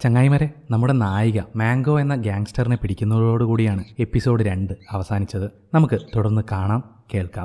ചങ്ങായിമാരെ, നമ്മുടെ നായിക മാംഗോ എന്ന ഗ്യാങ്സ്റ്ററിനെ പിടിക്കുന്നതോടുകൂടിയാണ് എപ്പിസോഡ് 2 അവസാനിച്ചത്. നമുക്ക് തുടർന്ന് കാണാം, കേൾക്കാം.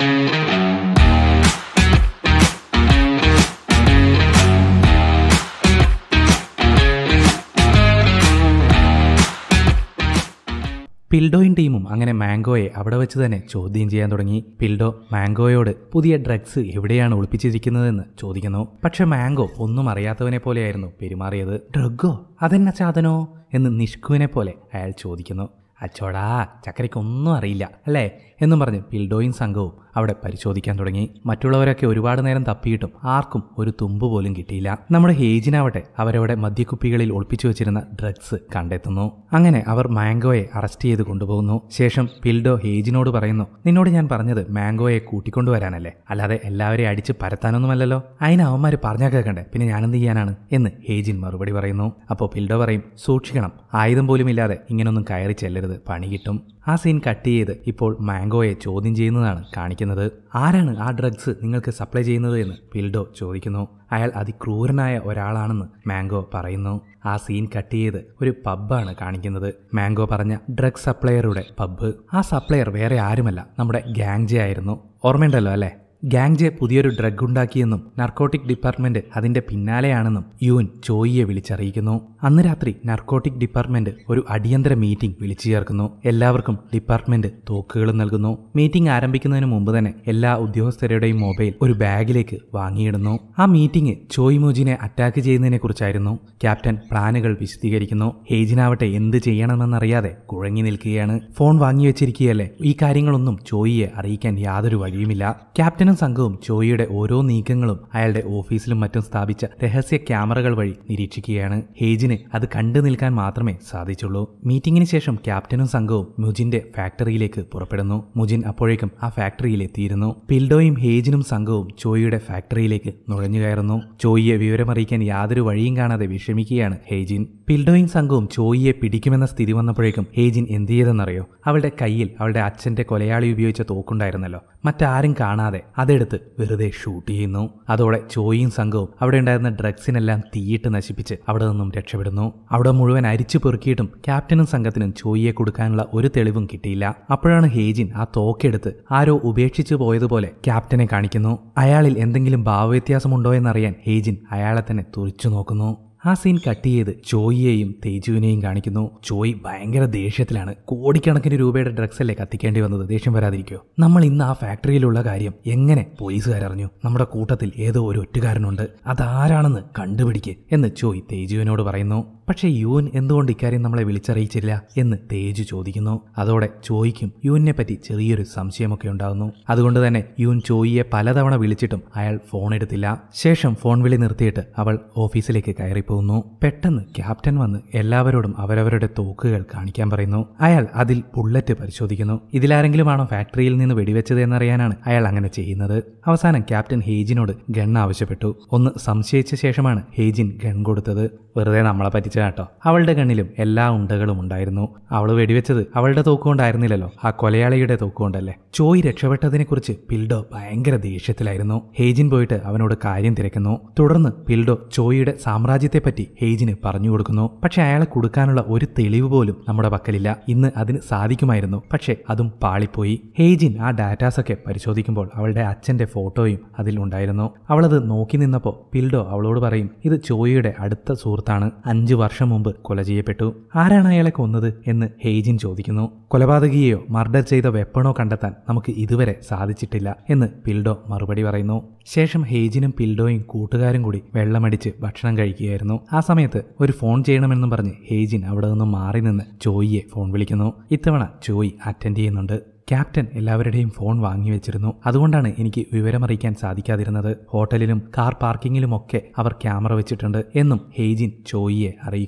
പിൽഡോയും ടീമും അങ്ങനെ മാംഗോയെ അവിടെ വെച്ച് തന്നെ ചോദ്യം ചെയ്യാൻ തുടങ്ങി. പിൽഡോ മാംഗോയോട് പുതിയ ഡ്രഗ്സ് എവിടെയാണ് ഒളിപ്പിച്ചിരിക്കുന്നതെന്ന് ചോദിക്കുന്നു. പക്ഷെ മാംഗോ ഒന്നും അറിയാത്തവനെ പോലെയായിരുന്നു പെരുമാറിയത്. ഡ്രഗോ? അതെന്ന സാധനോ എന്ന് നിഷ്കുവിനെ പോലെ അയാൾ ചോദിക്കുന്നു. അച്ചോടാ, ചക്കരയ്ക്കൊന്നും അറിയില്ല അല്ലേ എന്നും പറഞ്ഞ് പിൽഡോയും സംഘവും അവിടെ പരിശോധിക്കാൻ തുടങ്ങി. മറ്റുള്ളവരൊക്കെ ഒരുപാട് നേരം തപ്പിയിട്ടും ആർക്കും ഒരു തുമ്പ് പോലും കിട്ടിയില്ല. നമ്മുടെ ഹേജിനാവട്ടെ അവരവിടെ മദ്യക്കുപ്പികളിൽ ഒളിപ്പിച്ചു വെച്ചിരുന്ന ഡ്രഗ്സ് കണ്ടെത്തുന്നു. അങ്ങനെ അവർ മാംഗോയെ അറസ്റ്റ് ചെയ്ത് കൊണ്ടുപോകുന്നു. ശേഷം പിൽഡോ ഹേജിനോട് പറയുന്നു, നിന്നോട് ഞാൻ പറഞ്ഞത് മാംഗോയെ കൂട്ടിക്കൊണ്ടുവരാനല്ലേ, അല്ലാതെ എല്ലാവരെയും അടിച്ച് പരത്താനൊന്നുമല്ലല്ലോ. അതിന് അവന്മാര് പറഞ്ഞാൽ കേൾക്കണ്ടേ, പിന്നെ ഞാനെന്ത് ചെയ്യാനാണ് എന്ന് ഹേജിൻ മറുപടി പറയുന്നു. അപ്പോൾ പിൽഡോ പറയും, സൂക്ഷിക്കണം, ആയുധം പോലും ഇല്ലാതെ ഇങ്ങനൊന്നും കയറി ചെല്ലരുത്, പണി കിട്ടും. ആ സീൻ കട്ട് ചെയ്ത് ഇപ്പോൾ മാംഗോയെ ചോദ്യം ചെയ്യുന്നതാണ് കാണിക്കുന്നത്. ആരാണ് ആ ഡ്രഗ്സ് നിങ്ങൾക്ക് സപ്ലൈ ചെയ്യുന്നത് എന്ന് പിൽഡോ ചോദിക്കുന്നു. അയാൾ അതിക്രൂരനായ ഒരാളാണെന്ന് മാംഗോ പറയുന്നു. ആ സീൻ കട്ട് ചെയ്ത് ഒരു പബ്ബാണ് കാണിക്കുന്നത്. മാംഗോ പറഞ്ഞ ഡ്രഗ് സപ്ലയറുടെ പബ്ബ്. ആ സപ്ലയർ വേറെ ആരുമല്ല, നമ്മുടെ ഗാങ്ജെ ആയിരുന്നു. ഓർമ്മയുണ്ടല്ലോ അല്ലേ? ഗാങ്ജെ പുതിയൊരു ഡ്രഗ് ഉണ്ടാക്കിയെന്നും നർക്കോട്ടിക് ഡിപ്പാർട്ട്മെന്റ് അതിന്റെ പിന്നാലെയാണെന്നും യുൻ ചോയിയെ വിളിച്ചറിയിക്കുന്നു. അന്ന് രാത്രി നർക്കോട്ടിക് ഡിപ്പാർട്ട്മെന്റ് ഒരു അടിയന്തര മീറ്റിംഗ് വിളിച്ചു ചേർക്കുന്നു. എല്ലാവർക്കും ഡിപ്പാർട്ട്മെന്റ് തോക്കുകളും നൽകുന്നു. മീറ്റിംഗ് ആരംഭിക്കുന്നതിന് മുമ്പ് തന്നെ എല്ലാ ഉദ്യോഗസ്ഥരുടെയും മൊബൈൽ ഒരു ബാഗിലേക്ക് വാങ്ങിയിടുന്നു. ആ മീറ്റിംഗ് ചോയ് മോജിനെ അറ്റാക്ക് ചെയ്യുന്നതിനെ കുറിച്ചായിരുന്നു. ക്യാപ്റ്റൻ പ്ലാനുകൾ വിശദീകരിക്കുന്നു. ഹേജിനാവട്ടെ എന്ത് ചെയ്യണമെന്നറിയാതെ കുഴങ്ങി നിൽക്കുകയാണ്. ഫോൺ വാങ്ങി വെച്ചിരിക്കുകയല്ലേ, ഈ കാര്യങ്ങളൊന്നും ചോയിയെ അറിയിക്കാൻ യാതൊരു വഴിയുമില്ല. ക്യാപ്റ്റൻ സംഘവും ചോയിയുടെ ഓരോ നീക്കങ്ങളും അയാളുടെ ഓഫീസിലും മറ്റും സ്ഥാപിച്ച രഹസ്യ ക്യാമറകൾ വഴി നിരീക്ഷിക്കുകയാണ്. ഹേജിന് അത് കണ്ടു നിൽക്കാൻ മാത്രമേ സാധിച്ചുള്ളൂ. മീറ്റിംഗിന് ശേഷം ക്യാപ്റ്റനും സംഘവും മുജിന്റെ ഫാക്ടറിയിലേക്ക് പുറപ്പെടുന്നു. മുജിൻ അപ്പോഴേക്കും ആ ഫാക്ടറിയിൽ എത്തിയിരുന്നു. പിൽഡോയും ഹേജിനും സംഘവും ചോയിയുടെ ഫാക്ടറിയിലേക്ക് നുഴഞ്ഞു കയറുന്നു. ചോയിയെ വിവരമറിയിക്കാൻ യാതൊരു വഴിയും കാണാതെ വിഷമിക്കുകയാണ് ഹേജിൻ. പിൽഡോയും സംഘവും ചോയിയെ പിടിക്കുമെന്ന സ്ഥിതി വന്നപ്പോഴേക്കും ഹേജിൻ എന്ത് ചെയ്തെന്നറിയോ? അവളുടെ കയ്യിൽ അവളുടെ അച്ഛന്റെ കൊലയാളി ഉപയോഗിച്ച തോക്കുണ്ടായിരുന്നല്ലോ, മറ്റാരും കാണാതെ അതെടുത്ത് വെറുതെ ഷൂട്ട് ചെയ്യുന്നു. അതോടെ ചോയിയും സംഘവും അവിടെ ഉണ്ടായിരുന്ന ഡ്രഗ്സിനെല്ലാം തീയിട്ട് നശിപ്പിച്ച് അവിടെ നിന്നും രക്ഷപ്പെടുന്നു. അവിടെ മുഴുവൻ അരിച്ചു പെറുക്കിയിട്ടും ക്യാപ്റ്റനും സംഘത്തിനും ചോയിയെ കൊടുക്കാനുള്ള ഒരു തെളിവും കിട്ടിയില്ല. അപ്പോഴാണ് ഹേജിൻ ആ തോക്കെടുത്ത് ആരോ ഉപേക്ഷിച്ചു പോയതുപോലെ ക്യാപ്റ്റനെ കാണിക്കുന്നു. അയാളിൽ എന്തെങ്കിലും ഭാവവ്യത്യാസമുണ്ടോ എന്നറിയാൻ ഹേജിൻ അയാളെ തന്നെ തുറിച്ചു നോക്കുന്നു. ആ സീൻ കട്ട് ചെയ്ത് ചോയിയെയും തേജുവിനെയും കാണിക്കുന്നു. ചോയ് ഭയങ്കര ദേഷ്യത്തിലാണ്. കോടിക്കണക്കിന് രൂപയുടെ ഡ്രഗ്സ് അല്ലേ കത്തിക്കേണ്ടി വന്നത്, ദേഷ്യം വരാതിരിക്കോ? നമ്മൾ ഇന്ന് ആ ഫാക്ടറിയിലുള്ള കാര്യം എങ്ങനെ പോലീസുകാരറിഞ്ഞു? നമ്മുടെ കൂട്ടത്തിൽ ഏതോ ഒരു ഒറ്റുകാരനുണ്ട്, അതാരാണെന്ന് കണ്ടുപിടിക്ക് എന്ന് ചോയ് തേജുവിനോട് പറയുന്നു. പക്ഷേ യുൻ എന്തുകൊണ്ട് ഇക്കാര്യം നമ്മളെ വിളിച്ചറിയിച്ചില്ല എന്ന് തേജു ചോദിക്കുന്നു. അതോടെ ചോയ്ക്കും യുവിനെ പറ്റി ചെറിയൊരു സംശയമൊക്കെ ഉണ്ടാകുന്നു. അതുകൊണ്ട് തന്നെ യുൻ ചോയിയെ പലതവണ വിളിച്ചിട്ടും അയാൾ ഫോൺ എടുത്തില്ല. ശേഷം ഫോൺ വിളി നിർത്തിയിട്ട് അവൾ ഓഫീസിലേക്ക് കയറിപ്പോകുന്നു. പെട്ടെന്ന് ക്യാപ്റ്റൻ വന്ന് എല്ലാവരോടും അവരവരുടെ തോക്കുകൾ കാണിക്കാൻ പറയുന്നു. അയാൾ അതിൽ ബുള്ളറ്റ് പരിശോധിക്കുന്നു. ഇതിലാരെങ്കിലും ആണോ ഫാക്ടറിയിൽ നിന്ന് വെടിവെച്ചത് എന്നറിയാനാണ് അയാൾ അങ്ങനെ ചെയ്യുന്നത്. അവസാനം ക്യാപ്റ്റൻ ഹേജിനോട് ഗൺ ആവശ്യപ്പെട്ടു. ഒന്ന് സംശയിച്ച ശേഷമാണ് ഹേജിൻ ഗൺ കൊടുത്തത്. വെറുതെ നമ്മളെ പറ്റിച്ച കേട്ടോ. അവളുടെ കണ്ണിലും എല്ലാ ഉണ്ടകളും ഉണ്ടായിരുന്നു. അവള് വെടിവെച്ചത് അവളുടെ തോക്കുകൊണ്ടായിരുന്നില്ലല്ലോ, ആ കൊലയാളിയുടെ തോക്കുകൊണ്ടല്ലേ. ചോയ് രക്ഷപ്പെട്ടതിനെ കുറിച്ച് പിൽഡോ ഭയങ്കര ദേഷ്യത്തിലായിരുന്നു. ഹേജിൻ പോയിട്ട് അവനോട് കാര്യം തിരക്കുന്നു. തുടർന്ന് പിൽഡോ ചോയിയുടെ സാമ്രാജ്യത്തെപ്പറ്റി ഹേജിന് പറഞ്ഞു കൊടുക്കുന്നു. പക്ഷെ അയാളെ കൊടുക്കാനുള്ള ഒരു തെളിവ് പോലും നമ്മുടെ പക്കലില്ല. ഇന്ന് അതിന് സാധിക്കുമായിരുന്നു, പക്ഷെ അതും പാളിപ്പോയി. ഹേജിൻ ആ ഡാറ്റാസൊക്കെ പരിശോധിക്കുമ്പോൾ അവളുടെ അച്ഛന്റെ ഫോട്ടോയും അതിൽ ഉണ്ടായിരുന്നു. അവളത് നോക്കി നിന്നപ്പോൾ പിൽഡോ അവളോട് പറയും, ഇത് ചോയിയുടെ അടുത്ത സുഹൃത്താണ്, 5 വർഷം മുമ്പ് കൊല ചെയ്യപ്പെട്ടു. ആരാണ് അയാളെ കൊന്നത് എന്ന് ഹേജിൻ ചോദിക്കുന്നു. കൊലപാതകിയെയോ മർഡർ ചെയ്ത വെപ്പണോ കണ്ടെത്താൻ നമുക്ക് ഇതുവരെ സാധിച്ചിട്ടില്ല എന്ന് പിൽഡോ മറുപടി പറയുന്നു. ശേഷം ഹേജിനും പിൽഡോയും കൂട്ടുകാരും കൂടി വെള്ളമടിച്ച് ഭക്ഷണം കഴിക്കുകയായിരുന്നു. ആ സമയത്ത് ഒരു ഫോൺ ചെയ്യണമെന്നും പറഞ്ഞ് ഹേജിൻ അവിടെ നിന്നും മാറി നിന്ന് ചോയിയെ ഫോൺ വിളിക്കുന്നു. ഇത്തവണ ചോയ് അറ്റൻഡ് ചെയ്യുന്നുണ്ട്. ക്യാപ്റ്റൻ എല്ലാവരുടെയും ഫോൺ വാങ്ങി വെച്ചിരുന്നു. അതുകൊണ്ടാണ് എനിക്ക് വിവരമറിയിക്കാൻ സാധിക്കാതിരുന്നത്. ഹോട്ടലിലും കാർ പാർക്കിങ്ങിലുമൊക്കെ അവർ ക്യാമറ വെച്ചിട്ടുണ്ട് എന്നും ഹേജിൻ ചോയിയെ അറിയിക്കുന്നു.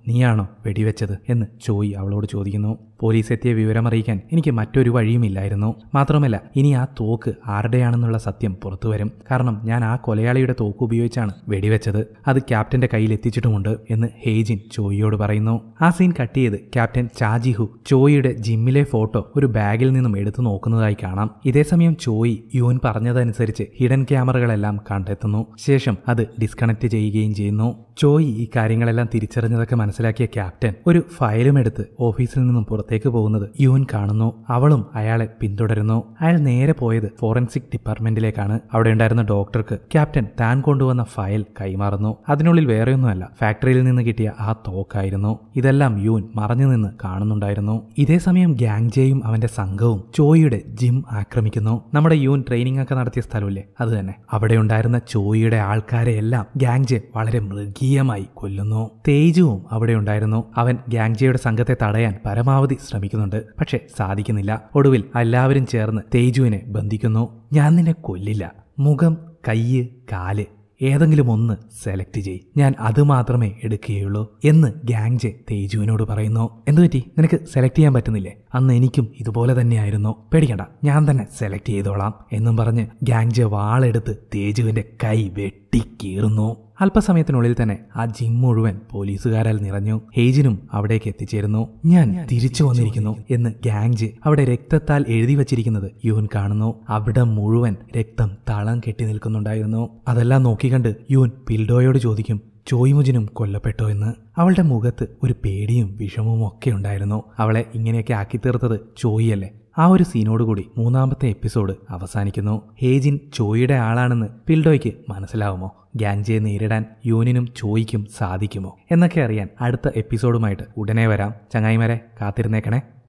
നീയാണോ വെടിവെച്ചത് എന്ന് ചോയ് അവളോട് ചോദിക്കുന്നു. പോലീസ് എത്തിയ വിവരമറിയിക്കാൻ എനിക്ക് മറ്റൊരു വഴിയുമില്ലായിരുന്നു. മാത്രമല്ല ഇനി ആ തോക്ക് ആരുടെയാണെന്നുള്ള സത്യം പുറത്തുവരും. കാരണം ഞാൻ ആ കൊലയാളിയുടെ തോക്ക് ഉപയോഗിച്ചാണ് വെടിവെച്ചത്. അത് ക്യാപ്റ്റന്റെ കയ്യിൽ എത്തിച്ചിട്ടുമുണ്ട് എന്ന് ഹേജിൻ ചോയിയോട് പറയുന്നു. ആ സീൻ കട്ട് ചെയ്ത് ക്യാപ്റ്റൻ ചാജിഹു ചോയിയുടെ ജിമ്മിലെ ഫോട്ടോ ഒരു ബാഗിൽ നിന്നും എടുത്തു നോക്കുന്നതായി കാണാം. ഇതേസമയം ചോയി യൂൻ പറഞ്ഞതനുസരിച്ച് ഹിഡൻ ക്യാമറകളെല്ലാം കണ്ടെത്തുന്നു. ശേഷം അത് ഡിസ്കണക്ട് ചെയ്യുകയും ചെയ്യുന്നു. ചോയി ഈ കാര്യങ്ങളെല്ലാം തിരിച്ചറിഞ്ഞതൊക്കെ മനസ്സിലാക്കിയ ക്യാപ്റ്റൻ ഒരു ഫയലും എടുത്ത് ഓഫീസിൽ നിന്നും പുറത്തേക്ക് പോകുന്നത് യൂൻ കാണുന്നു. അവളും അയാളെ പിന്തുടരുന്നു. അയാൾ നേരെ പോയത് ഫോറൻസിക് ഡിപ്പാർട്ട്മെന്റിലേക്കാണ്. അവിടെ ഉണ്ടായിരുന്ന ഡോക്ടർക്ക് ക്യാപ്റ്റൻ താൻ കൊണ്ടുവന്ന ഫയൽ കൈമാറുന്നു. അതിനുള്ളിൽ വേറെയൊന്നുമല്ല, ഫാക്ടറിയിൽ നിന്ന് കിട്ടിയ ആ തോക്കായിരുന്നു. ഇതെല്ലാം യൂൻ മറഞ്ഞു നിന്ന് കാണുന്നുണ്ടായിരുന്നു. ഇതേസമയം ഗാങ്ജയും അവന്റെ സംഘവും ചോയിയുടെ ജിം ആക്രമിക്കുന്നു. നമ്മുടെ യൂൻ ട്രെയിനിങ് ഒക്കെ നടത്തിയ സ്ഥലമില്ലേ, അത് തന്നെ. അവിടെ ഉണ്ടായിരുന്ന ചോയിയുടെ ആൾക്കാരെയെല്ലാം ഗാങ്ജെ വളരെ മൃഗീയമായി കൊല്ലുന്നു. തേജുവും അവിടെ ഉണ്ടായിരുന്നു. അവൻ ഗാങ്ജയുടെ സംഘത്തെ തടയാൻ പരമാവധി ശ്രമിക്കുന്നുണ്ട്. പക്ഷെ സാധിക്കുന്നില്ല. ഒടുവിൽ എല്ലാവരും ചേർന്ന് തേജുവിനെ ബന്ധിക്കുന്നു. ഞാൻ നിന്നെ കൊല്ലില്ല. മുഖം, കയ്യ്, കാല് ഏതെങ്കിലും ഒന്ന് സെലക്ട് ചെയ്, ഞാൻ അത് മാത്രമേ എടുക്കുകയുള്ളൂ എന്ന് ഗാങ്ജെ തേജുവിനോട് പറയുന്നു. എന്തുപറ്റി, നിനക്ക് സെലക്ട് ചെയ്യാൻ പറ്റുന്നില്ലേ? അന്ന് എനിക്കും ഇതുപോലെ തന്നെയായിരുന്നു. പേടിക്കണ്ട, ഞാൻ തന്നെ സെലക്ട് ചെയ്തോളാം എന്നും പറഞ്ഞ് ഗാങ്ജെ വാളെടുത്ത് തേജുവിന്റെ കൈ വെട്ടിക്കീറുന്നു. അല്പസമയത്തിനുള്ളിൽ തന്നെ ആ ജിം മുഴുവൻ പോലീസുകാരാൽ നിറഞ്ഞു. ഹേജിനും അവിടേക്ക് എത്തിച്ചേരുന്നു. ഞാൻ തിരിച്ചു വന്നിരിക്കുന്നു എന്ന് ഗാങ്ജെ അവിടെ രക്തത്താൽ എഴുതി വച്ചിരിക്കുന്നത് യൂൻ കാണുന്നു. അവിടെ മുഴുവൻ രക്തം തളം കെട്ടി നിൽക്കുന്നുണ്ടായിരുന്നു. അതെല്ലാം നോക്കിക്കണ്ട് യൂൻ പിൽഡോയോട് ചോദിക്കും, ചോയ്മുജിനും കൊല്ലപ്പെട്ടോ എന്ന്. അവളുടെ മുഖത്ത് ഒരു പേടിയും വിഷമവും ഒക്കെ ഉണ്ടായിരുന്നു. അവളെ ഇങ്ങനെയൊക്കെ ആക്കി തീർത്തത് ചോയിയല്ലേ. ആ ഒരു സീനോടുകൂടി 3ാമത്തെ എപ്പിസോഡ് അവസാനിക്കുന്നു. ഹേജിൻ ചോയിയുടെ ആളാണെന്ന് പിൽഡോയ്ക്ക് മനസ്സിലാവുമോ? ഗാങ്ജയെ നേരിടാൻ യൂനിനും ചോയിക്കും സാധിക്കുമോ എന്നൊക്കെ അറിയാൻ അടുത്ത എപ്പിസോഡുമായിട്ട് ഉടനെ വരാം. ചങ്ങായിമാരെ കാത്തിരുന്നേക്കണേ.